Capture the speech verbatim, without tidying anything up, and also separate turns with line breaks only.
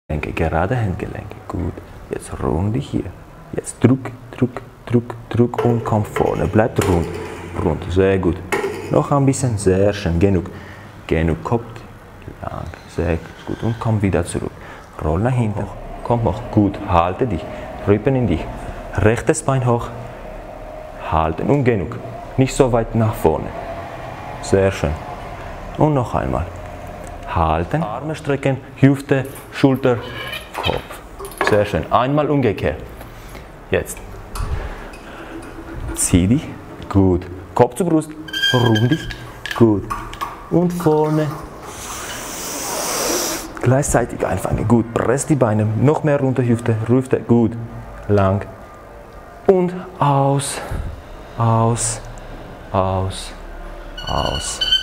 Gerade Handgelenke, gut. Jetzt rund dich hier. Jetzt Druck, Druck, Druck, Druck und komm vorne. Bleibt rund, rund, sehr gut. Noch ein bisschen, sehr schön, genug. Genug, Kopf lang, sehr gut. Und komm wieder zurück. Roll nach hinten, komm hoch, gut. Halte dich, Rippen in dich. Rechtes Bein hoch, halten und genug. Nicht so weit nach vorne. Sehr schön. Und noch einmal. Halten, Arme strecken, Hüfte, Schulter, Kopf. Sehr schön. Einmal umgekehrt. Jetzt. Zieh dich. Gut. Kopf zur Brust. Rund dich. Gut. Und vorne. Gleichzeitig einfangen. Gut. Press die Beine. Noch mehr runter, Hüfte. Hüfte. Gut. Lang. Und aus. Aus. Aus. Aus.